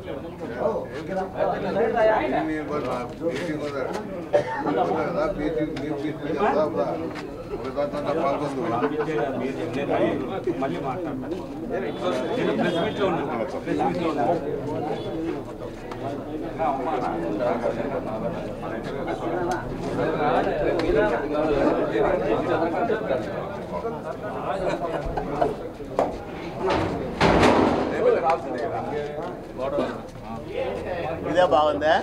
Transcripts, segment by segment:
ఇదే బాగుందా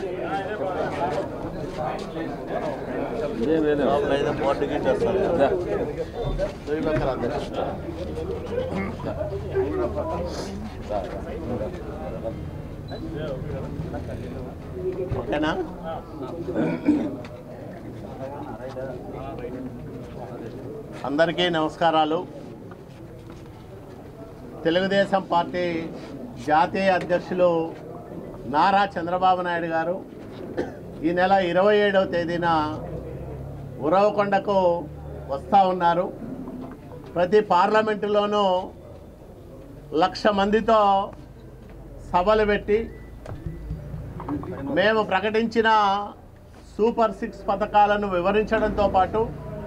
బోర్డుకి చేస్తారు ఓకేనా? అందరికీ నమస్కారాలు. తెలుగుదేశం పార్టీ జాతీయ అధ్యక్షులు నారా చంద్రబాబు నాయుడు గారు ఈ నెల 27వ తేదీన ఉరవకొండకు వస్తూ ఉన్నారు. ప్రతి పార్లమెంటులోనూ 1,00,000 మందితో సభలు పెట్టి మేము ప్రకటించిన సూపర్ 6 పథకాలను వివరించడంతో పాటు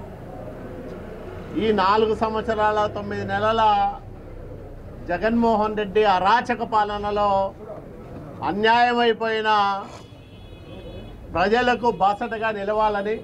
ఈ 4 సంవత్సరాల 9 నెలల జగన్మోహన్ రెడ్డి అరాచక పాలనలో అన్యాయమైపోయిన ప్రజలకు బాసటగా నిలవాలని,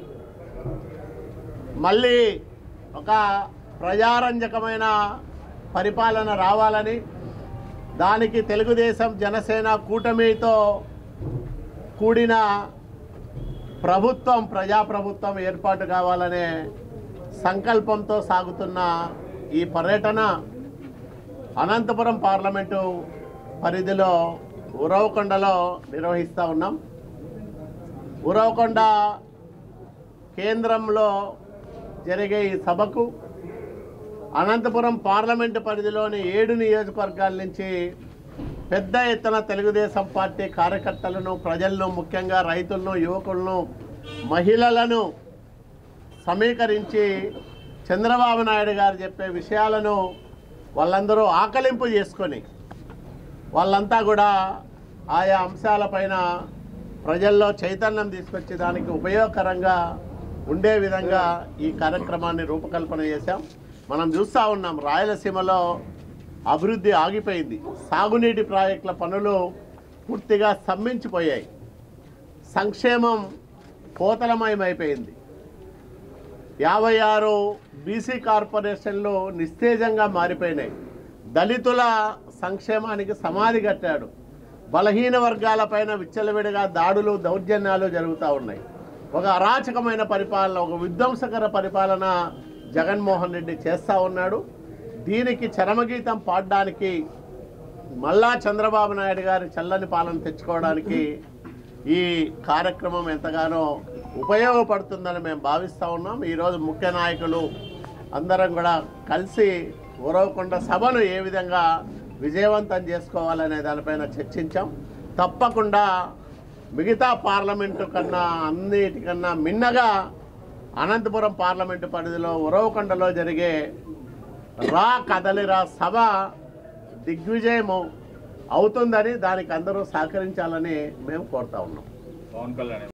మళ్ళీ ఒక ప్రజారంజకమైన పరిపాలన రావాలని, దానికి తెలుగుదేశం జనసేన కూటమితో కూడిన ప్రభుత్వం, ప్రజాప్రభుత్వం ఏర్పాటు కావాలనే సంకల్పంతో సాగుతున్న ఈ పర్యటన అనంతపురం పార్లమెంటు పరిధిలో ఉరవకొండలో నిర్వహిస్తూ ఉన్నాం. ఉరవకొండ కేంద్రంలో జరిగే ఈ సభకు అనంతపురం పార్లమెంటు పరిధిలోని 7 నియోజకవర్గాల నుంచి పెద్ద ఎత్తున తెలుగుదేశం పార్టీ కార్యకర్తలను, ప్రజలను, ముఖ్యంగా రైతులను, యువకులను, మహిళలను సమీకరించి చంద్రబాబు నాయుడు గారు చెప్పే విషయాలను వాళ్ళందరూ ఆకలింపు చేసుకొని వాళ్ళంతా కూడా ఆయా అంశాలపైన ప్రజల్లో చైతన్యం తీసుకొచ్చి దానికి ఉపయోగకరంగా ఉండే విధంగా ఈ కార్యక్రమాన్ని రూపకల్పన చేశాం. మనం చూస్తూ ఉన్నాం, రాయలసీమలో అభివృద్ధి ఆగిపోయింది. సాగునీటి ప్రాజెక్టుల పనులు పూర్తిగా స్తంభించిపోయాయి. సంక్షేమం కోతలమయమైపోయింది. 56 బీసీ కార్పొరేషన్లు నిస్తేజంగా మారిపోయినాయి. దళితుల సంక్షేమానికి సమాధి కట్టాడు. బలహీన వర్గాలపైన విచ్చలవిడిగా దాడులు, దౌర్జన్యాలు జరుగుతూ ఉన్నాయి. ఒక అరాచకమైన పరిపాలన, ఒక విధ్వంసకర పరిపాలన జగన్మోహన్ రెడ్డి చేస్తూ ఉన్నాడు. దీనికి చరమగీతం పాడడానికి, మళ్ళా చంద్రబాబు నాయుడు గారి చల్లని పాలన తెచ్చుకోవడానికి ఈ కార్యక్రమం ఎంతగానో ఉపయోగపడుతుందని మేము భావిస్తూ ఉన్నాం. ఈరోజు ముఖ్య నాయకులు అందరం కూడా కలిసి ఉరవకొండ సభను ఏ విధంగా విజయవంతం చేసుకోవాలనే దానిపైన చర్చించాం. తప్పకుండా మిగతా పార్లమెంటు కన్నా అన్నిటికన్నా మిన్నగా అనంతపురం పార్లమెంటు పరిధిలో ఉరవకొండలో జరిగే రా కదలిరా సభ దిగ్విజయము అవుతుందని, దానికి అందరూ సహకరించాలని మేము కోరుతా ఉన్నాం.